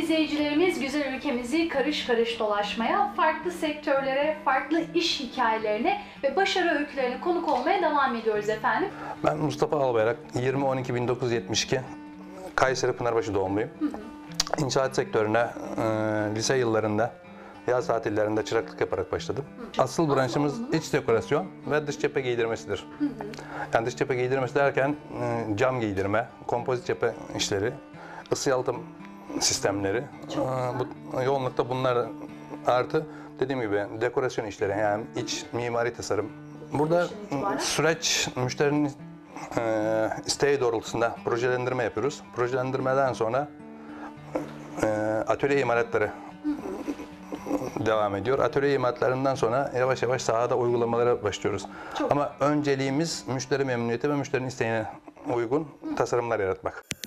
izleyicilerimiz güzel ülkemizi karış karış dolaşmaya, farklı sektörlere, farklı iş hikayelerine ve başarı öykülerine konuk olmaya devam ediyoruz efendim. Ben Mustafa Albayrak, 20.12.1972 Kayseri Pınarbaşı doğumluyum. İnşaat sektörüne lise yıllarında, yaz tatillerinde çıraklık yaparak başladım. Asıl branşımız iç dekorasyon ve dış cephe giydirmesidir. Yani dış cephe giydirmesi derken cam giydirme, kompozit cephe işleri, ısı yalıtım sistemleri, yoğunlukta bunlar artı dediğim gibi dekorasyon işleri, yani iç mimari tasarım. Burada süreç müşterinin isteği doğrultusunda projelendirme yapıyoruz. Projelendirmeden sonra atölye imalatları devam ediyor. Atölye imalatlarından sonra yavaş yavaş sahada uygulamalara başlıyoruz. Ama önceliğimiz müşteri memnuniyeti ve müşterinin isteğine uygun tasarımlar yaratmak.